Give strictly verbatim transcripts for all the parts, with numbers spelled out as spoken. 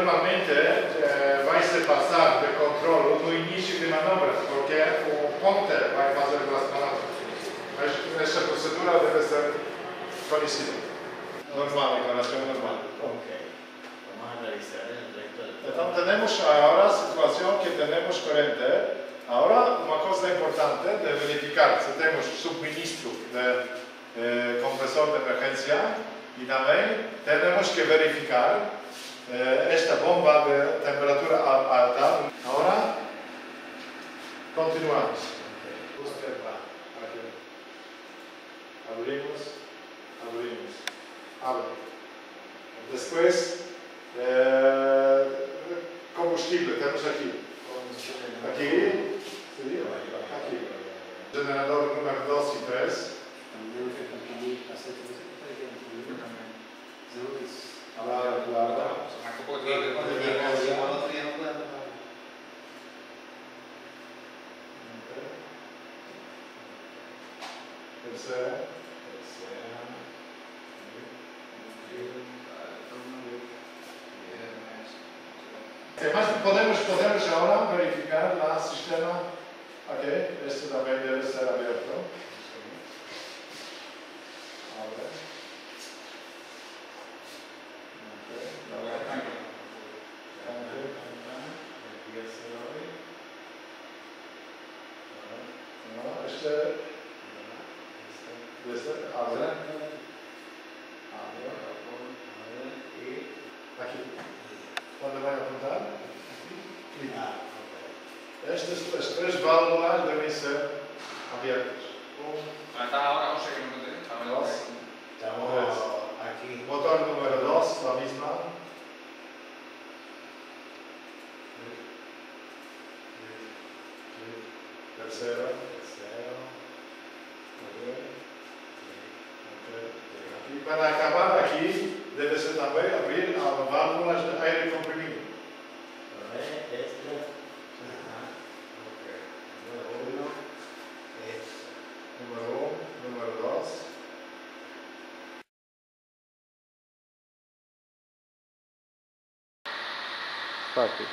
normalmente eh, vai-se passar de controle no início de manobra, porque o ponte vai fazer as manobras. Mas esta procedura deve ser conhecida. Normal, declaração normal. Ok. Vamos a revisar el resto del todo. Então, temos agora a situação que temos corrente. Agora, uma coisa importante de verificar se temos subministro de eh, compressor de emergência e também temos que verificar eh, esta bomba de temperatura alta. Agora, continuamos. Observa. Aqui. Abrimos, abrimos. Abre. Depois, eh, combustível, temos aqui. Aqui. Aqui. Generador número dois e três. Claro, claro. Terceira. Mas podemos, podemos agora verificar o sistema. Ok, este também deve ser aberto. Abre. Este, este, abre. Abre. E aqui. Quando vai apontar? Clica. Estas as três válvulas devem ser abertas. Ah, está ahora, no sé qué me conté. Dos. Estamos aquí. Motor número dois, la misma. Tercero. Tercero. Aqui, para acabar aqui, deve ser também abrir as válvulas de aire comprimido. Este. Número um, número dois. Parte.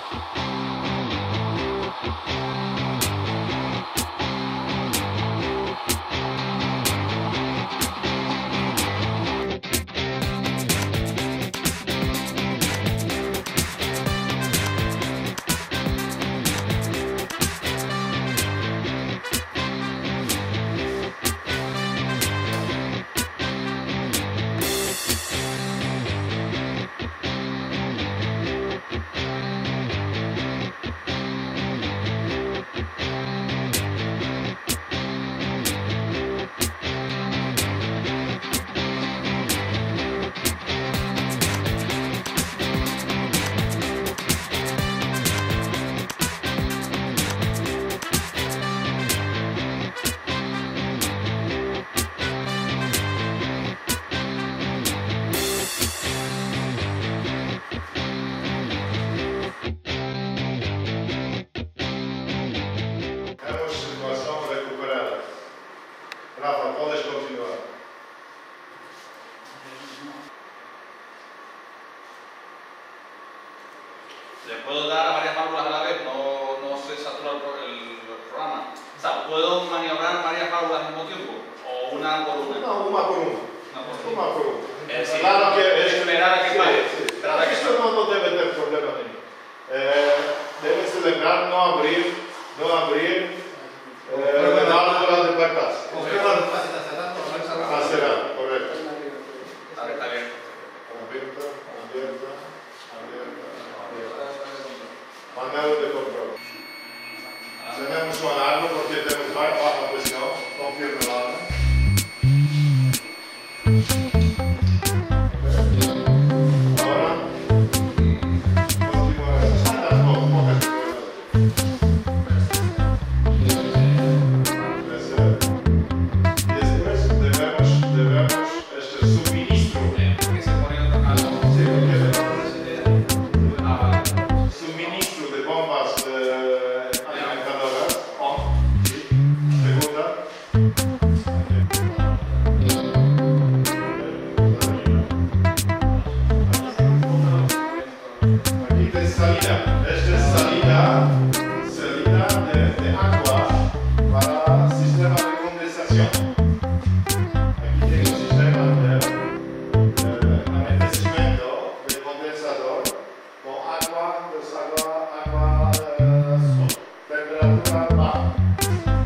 Rafa, puedes continuar. ¿Le puedo dar a varias válvulas a la vez? No, no se satura el, el, el programa. O sea, ¿puedo maniobrar varias válvulas al mismo tiempo? ¿O una por una? No, una por una. Una por una. Una por una. Es decir, claro que es, esperar a que sí, pare. Sí. Esperar a que Esto no, no debe tener problema ninguno. Eh, debes celebrar no abrir, no abrir eh, la válvula de bypass. Está cerrado, correcto. Está abierto. Abierta, abierta, abierta, abierta. Panel de control. Tenemos un alarma porque tenemos baja presión, confirma el alarma. Ahora, continuar. Estas son pocas y después debemos, debemos este suministro. ¿Qué se pone en otro caso? Sí, porque Ah, vale. suministro de bombas eh, alimentadoras. Sí. Segunda. Aquí de salida. Esta es salida, salida de, de agua para sistema de condensación. Aquí tengo un sistema de, de abastecimiento del condensador con agua, pues agua, agua, eh, temperatura baja.